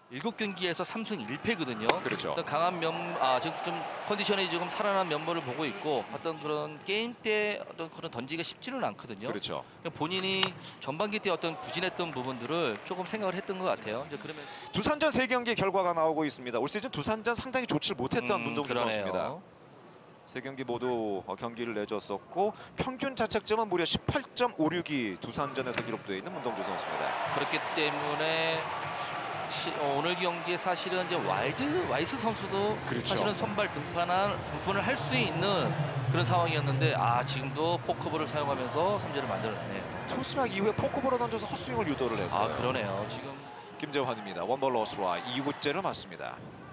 7경기에서 3승 1패거든요. 그렇죠. 강한 지금 좀 컨디션이 지금 살아난 면모를 보고 있고 어떤 그런 게임 때 어떤 그런 던지기가 쉽지는 않거든요. 그렇죠. 본인이 전반기 때 어떤 부진했던 부분들을 조금 생각을 했던 것 같아요. 이제 그러면 두산전 3경기 결과가 나오고 있습니다. 올 시즌 두산전 상당히 좋지 못했던 문동주 선수입니다. 3경기 모두 경기를 내줬었고 평균 자책점은 무려 18.56이 두산전에서 기록되어 있는 문동주 선수입니다. 그렇기 때문에 오늘 경기에 사실은 이제 와이스 선수도 그렇죠. 사실은 선발 등판을 할 수 있는 그런 상황이었는데 지금도 포크볼을 사용하면서 3점을 만들어내네요. 투스락 이후에 포크볼을 던져서 헛스윙을 유도를 했어요. 그러네요. 지금 김재환입니다. 원볼 로스트와 2구째를 맞습니다.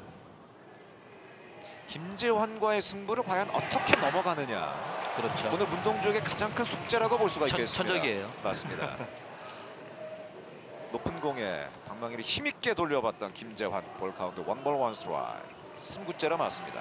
김재환과의 승부를 과연 어떻게 넘어가느냐. 그렇죠. 오늘 문동주에게 가장 큰 숙제라고 볼 수가 있겠습니다. 천적이에요. 맞습니다. 높은 공에 방망이를 힘있게 돌려봤던 김재환. 볼 카운트 원볼 원스트라이크. 3구째로 맞습니다.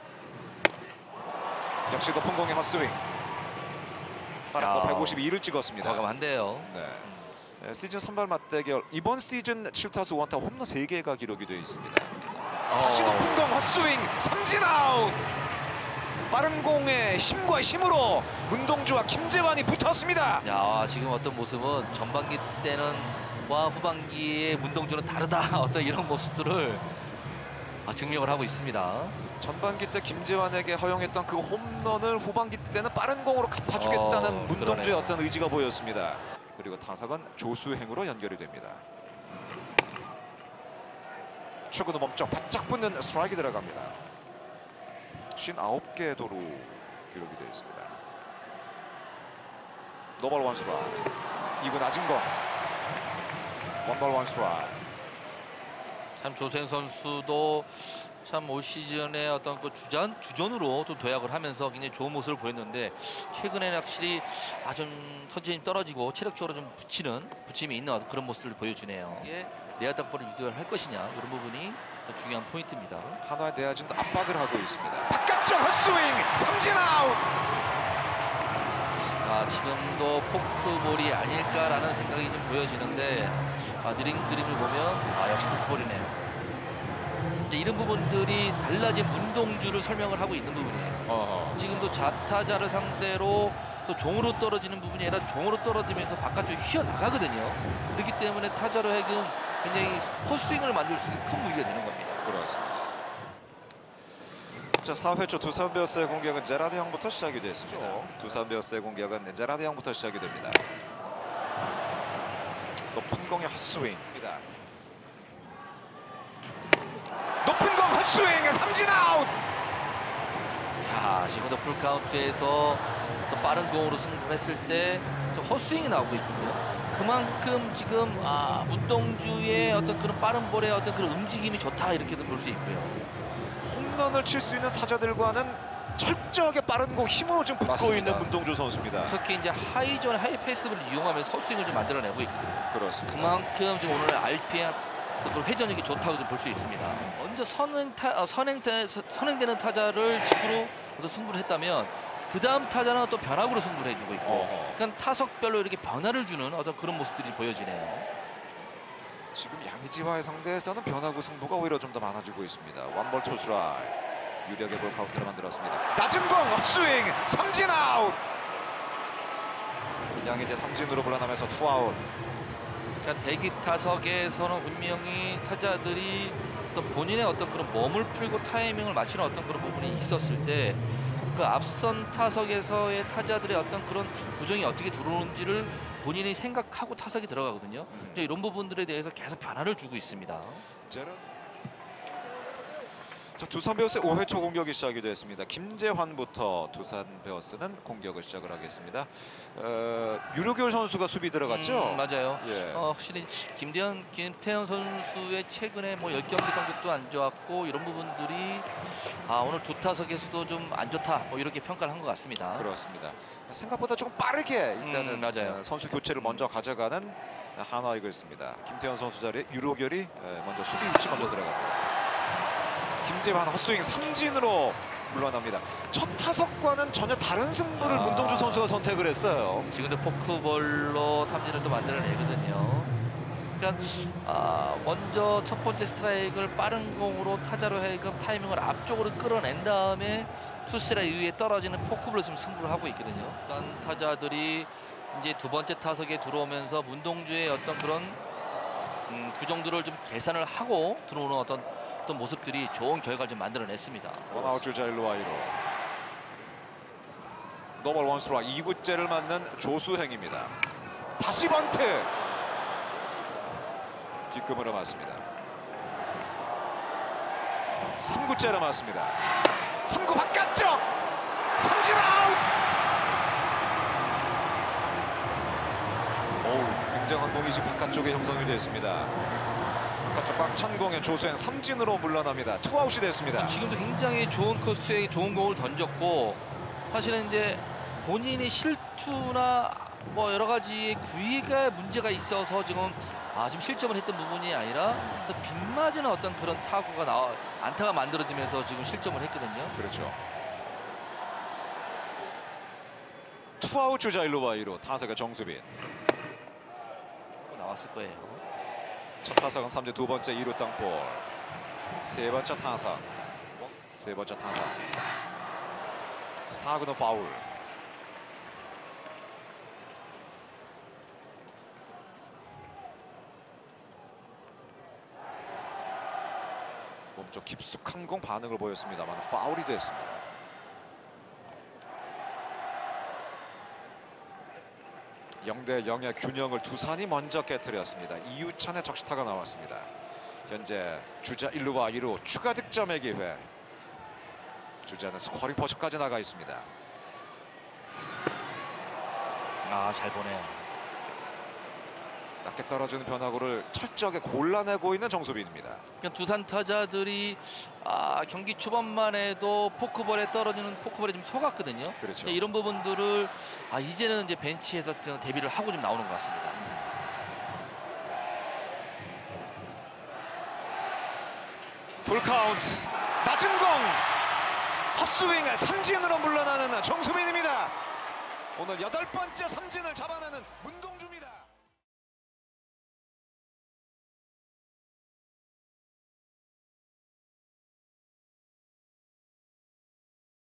역시 높은 공의 헛스윙. 빠른 거 152를 찍었습니다. 과감한데요. 네. 시즌 선발 맞대결. 이번 시즌 7타수 1타 홈런 3개가 기록이 되어 있습니다. 다시 높은 공 헛스윙. 삼진 아웃. 빠른 공의 힘과 힘으로 문동주와 김재환이 붙었습니다. 지금 어떤 모습은 전반기 때는 와 후반기에 문동주는 다르다 어떤 이런 모습들을 증명을 하고 있습니다. 전반기 때 김재환에게 허용했던 그 홈런을 후반기 때는 빠른 공으로 갚아주겠다는 문동주의 그러네요. 어떤 의지가 보였습니다. 그리고 타석은 조수행으로 연결이 됩니다. 초구도 멈춰 바짝 붙는 스트라이크 들어갑니다. 59개의 도루 기록이 되어 있습니다. 노볼 원스트라이크. 2구 낮은 공. 원볼 원스트라이크. 참 조수행 선수도 참 올 시즌에 어떤 그 주전으로 또 도약을 하면서 굉장히 좋은 모습을 보였는데 최근에는 확실히 좀 컨디션이 떨어지고 체력적으로 좀 부침이 있는 그런 모습을 보여주네요. 이게 내야 땅볼을 유도할 것이냐 이런 부분이 중요한 포인트입니다. 한화의 내야진도 압박을 하고 있습니다. 바깥쪽 헛스윙. 삼진 아웃. 지금도 포크볼이 아닐까라는 생각이 좀 보여지는데 느린 그림을 보면 역시 포크볼이네요. 이런 부분들이 달라진 문동주를 설명을 하고 있는 부분이에요. 지금도 좌타자를 상대로 또 종으로 떨어지는 부분이 아니라 종으로 떨어지면서 바깥쪽 휘어나가거든요. 그렇기 때문에 타자로 하여금 굉장히 헛스윙을 만들 수 있는 큰 무기가 되는 겁니다. 그렇습니다. 자, 4회 초 두산 베어스의 공격은 제라드 형부터 시작이 됐습니다. 두산 베어스의 공격은 제라드 형부터 시작이 됩니다. 높은 공의 헛스윙입니다. 높은 공 헛스윙. 삼진 아웃. 지금도 풀카운트에서 또 빠른 공으로 승부했을 때 헛스윙이 나오고 있군요. 그만큼 지금 문동주의 어떤 그런 빠른 볼의 어떤 그런 움직임이 좋다 이렇게도 볼 수 있고요. 홈런을 칠 수 있는 타자들과는 철저하게 빠른 공 힘으로 좀 붙고 맞습니다. 있는 문동주 선수입니다. 특히 이제 하이 페이스를 이용하면서 헛스윙을 좀 만들어내고 있거든요. 그렇습니다. 그만큼 지금 오늘 RPM 회전력이 좋다고 좀 볼 수 있습니다. 먼저 선행되는 타자를 직구로 승부를 했다면 그 다음 타자는 또 변화구로 승부를 해주고 있고, 그러니까 타석별로 이렇게 변화를 주는 어떤 그런 모습들이 보여지네요. 지금 양의지와의 상대에서는 변화구 승부가 오히려 좀 더 많아지고 있습니다. 원볼 투스라이. 유력의 볼 카운트를 만들었습니다. 낮은 공 헛스윙. 삼진 아웃. 양의지 삼진으로 물러나면서 투아웃. 그러니까 대기 타석에서는 분명히 타자들이 또 본인의 어떤 그런 몸을 풀고 타이밍을 맞추는 어떤 그런 부분이 있었을 때 그 앞선 타석에서의 타자들의 어떤 그런 구정이 어떻게 들어오는지를 본인이 생각하고 타석에 들어가거든요. 이제 이런 부분들에 대해서 계속 변화를 주고 있습니다. 자, 두산 베어스의 5회 초 공격이 시작이 됐습니다. 김재환부터 두산 베어스는 공격을 시작을 하겠습니다. 유로결 선수가 수비 들어갔죠? 맞아요. 예. 확실히 김태현 선수의 최근에 10경기 성적도 안 좋았고 이런 부분들이 오늘 두 타석에서도 좀 안 좋다 이렇게 평가를 한 것 같습니다. 그렇습니다. 생각보다 조금 빠르게 일단은 맞아요. 선수 교체를 먼저 가져가는 한화 이글스입니다. 김태현 선수 자리에 유로결이 먼저 수비 위치 먼저 들어갑니다. 김재환 헛스윙 삼진으로 물러납니다. 첫 타석과는 전혀 다른 승부를 문동주 선수가 선택을 했어요. 지금도 포크볼로 삼진을 또 만들어내거든요. 그러니까 먼저 첫 번째 스트라이크를 빠른 공으로 타자로 하여금 타이밍을 앞쪽으로 끌어낸 다음에 투스라 이후에 떨어지는 포크볼로 지금 승부를 하고 있거든요. 일단 타자들이 이제 두 번째 타석에 들어오면서 문동주의 어떤 그런 구정들을 좀 계산을 하고 들어오는 어떤 모습들이 좋은 결과를 좀 만들어냈습니다. 원아웃 주자 1루와 2루. 노벌 원스트라이크 2구째를 맞는 조수행입니다. 다시 번트. 뒷금으로 맞습니다. 3구째로 맞습니다. 3구 바깥쪽. 삼진 아웃. 굉장한 공이 지금 바깥쪽에 형성이 되었습니다. 바깥쪽 꽉 찬 공에 조수행 삼진으로 물러납니다. 투아웃이 됐습니다. 지금도 굉장히 좋은 코스에 좋은 공을 던졌고 사실은 이제 본인의 실투나 뭐 여러 가지의 구위가 문제가 있어서 지금 실점을 했던 부분이 아니라 또 빗맞이는 어떤 그런 타구가 안타가 만들어지면서 지금 실점을 했거든요. 그렇죠. 투아웃 주자 1루와 2루. 타석의 정수빈. 나왔을 거예요. 첫 타석은 3제 두 번째 2루 땅볼. 세 번째 타석. 세 번째 타석. 4구는 파울. 몸쪽 깊숙한 공 반응을 보였습니다만 파울이 됐습니다. (0대 0의) 균형을 두산이 먼저 깨뜨렸습니다. 이유찬의 적시타가 나왔습니다. 현재 주자 1루와 2루 추가 득점의 기회. 주자는 스코어링 포즈까지 나가 있습니다. 잘 보네요. 낮게 떨어지는 변화구를 철저하게 골라내고 있는 정수빈입니다. 그러니까 두산 타자들이 경기 초반만 해도 포크볼에 떨어지는 포크볼에 좀 속았거든요. 그렇죠. 이런 부분들을 이제는 이제 벤치에서 대비를 하고 좀 나오는 것 같습니다. 풀 카운트. 낮은 공. 헛스윙을 삼진으로 물러나는 정수빈입니다. 오늘 8번째 삼진을 잡아내는 문동